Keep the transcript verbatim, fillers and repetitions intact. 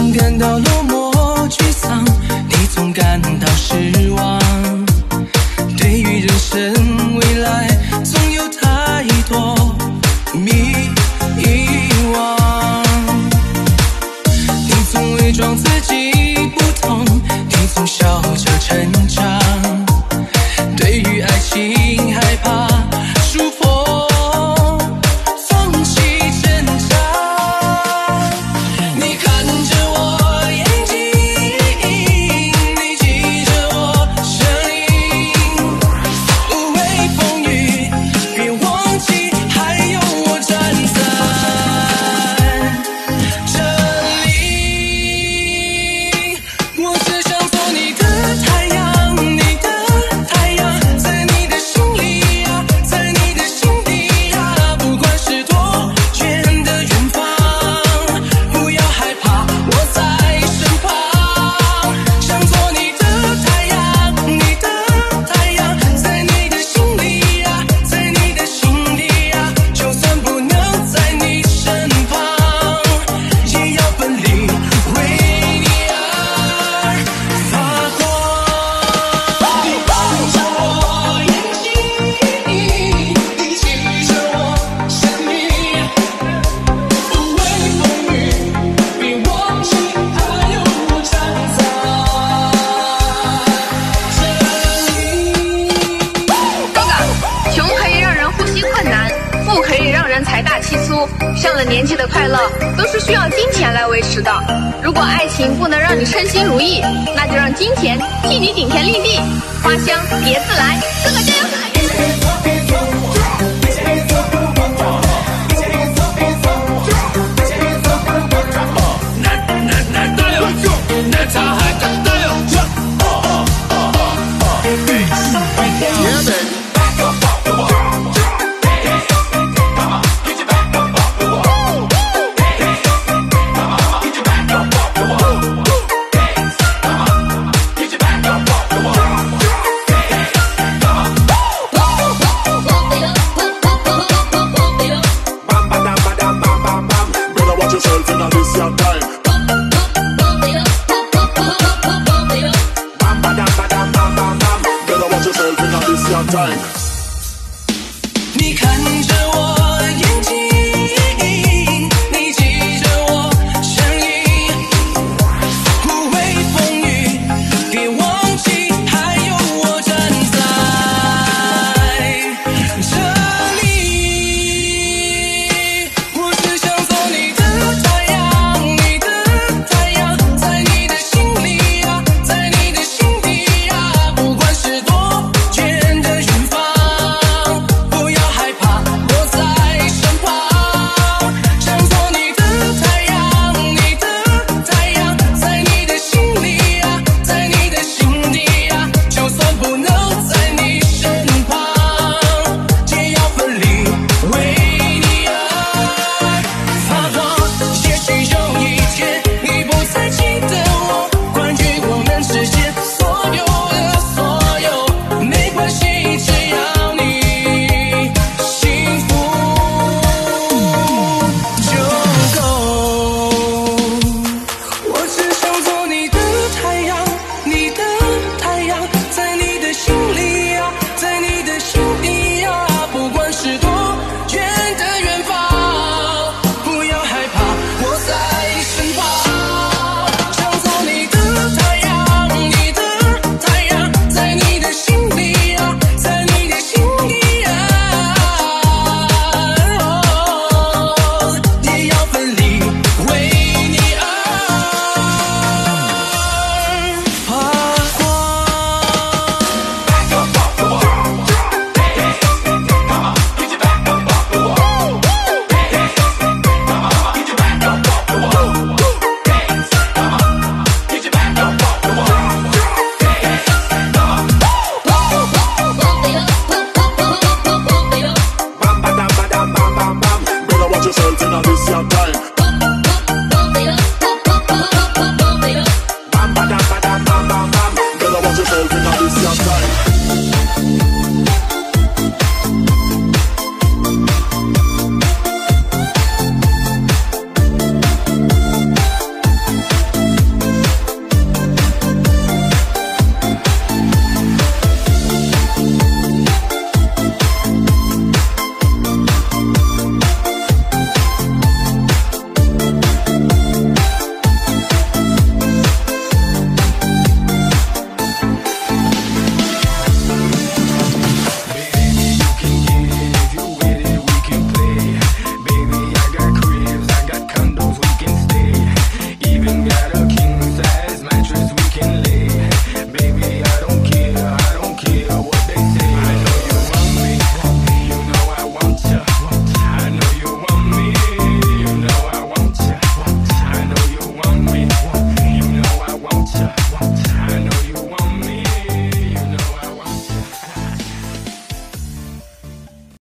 曾感到落寞沮丧，你总感到失望。对于人生未来，总有太多迷惘。你总伪装自己不同，你总笑着成长。对于爱情害怕束缚，放弃挣扎。你看着我眼睛，你记着我声音。无畏风雨，别忘记还有我站在这里。我只想做你的太阳，你的太阳，在你的心里呀，在你的心底呀，不管是多远的远方，不要害怕，我在身旁。想做你的太阳，你的太阳，在你的心里呀，在你的心底呀，就算不能在你身旁，也要奋力为你而发光。你看着我眼睛，你记着我声音。无畏风雨，别忘记还有我站在这里。 哥哥，穷可以让人呼吸困难，富可以让人财大气粗。上了年纪的快乐都是需要金钱来维持的。如果爱情不能让你称心如意，那就让金钱替你顶天立地。花香别自来，哥哥加油！ Yourself in a this your time. Bam, bam, bam, bam, bam, bam, bam. Better watch yourself in a this your time.